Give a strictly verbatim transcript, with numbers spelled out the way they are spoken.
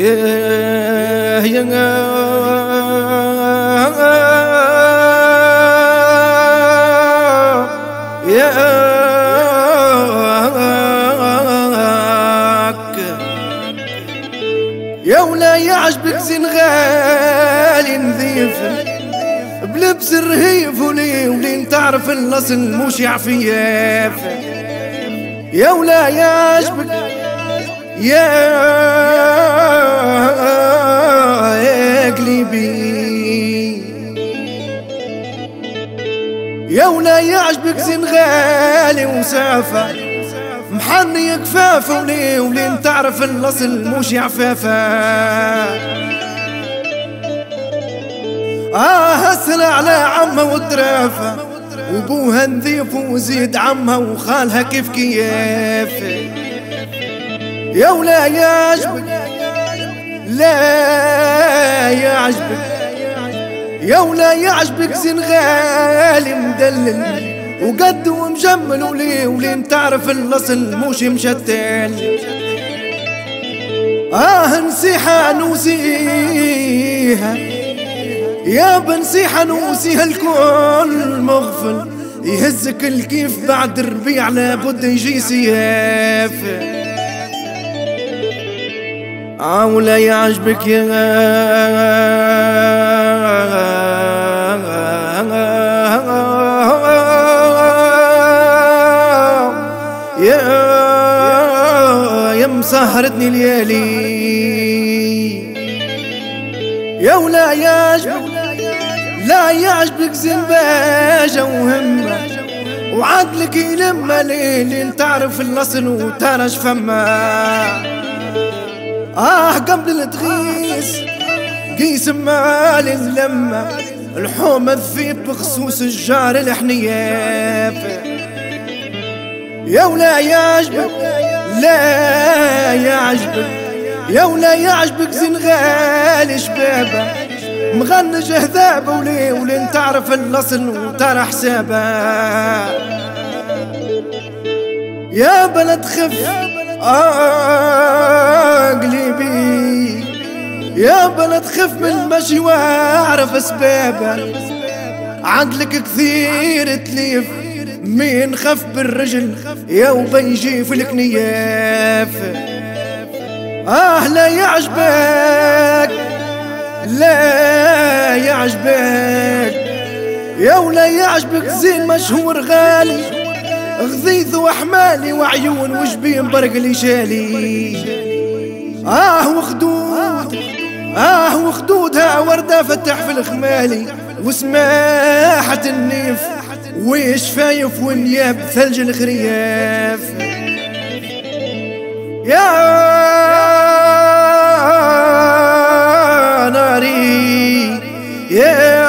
يا يا ولا يعجبك زين غالي نظيف بلبس الرهيف ولي ولين تعرف الاصل مش عفياف. يا ولا يعجبك يا يا قلبي يا ولا يعجبك زين غالي وسافة محني كفافة ولي ولين تعرف الاصل مش عفافة. اه هسلا على عمها والدرافة وبوها نظيف وزيد عمها وخالها كيف كيف. يا ولا يعجبك لا يعجبك يا ولا يعجبك زين غالي مدلل وقد ومجمل ولي ولين تعرف الاصل مش مشتل. اه نسيحة نوسيها يا بنسيحة نوسيها الكل مغفل يهزك الكيف بعد الربيع لابد يجي سياف. اه ولا يعجبك يا يا يا مسهرتني ليالي. يا ولا يعجبك لا يعجبك زين باجة وهمة وعدلك يلمى ليل تعرف الاصل وترش فما. اه قبل تغيس قيس مال اللمة الحومة الذيب بخصوص الجار الحنياف. يا ولا يعجبك لا يعجبك يا ولا يعجبك زين غالي شبابه مغنج هذابه ولي ولين تعرف الاصل وترى حسابه. يا بلد خف آه قلبي يا بلد خف من المشي واعرف اسبابه عقلك كثير تليف مين خف بالرجل يا وبيجي في الكنياف. اه لا يعجبك لا يعجبك يا ولا يعجبك زين مشهور غالي غضيض وحمالي وعيون وجبين برقلي شالي. اه وخدود اه وخدودها وردة فتح في الخمالي وسماحة النيف وشفايف ونياب ثلج الخرياف. يا ناري يا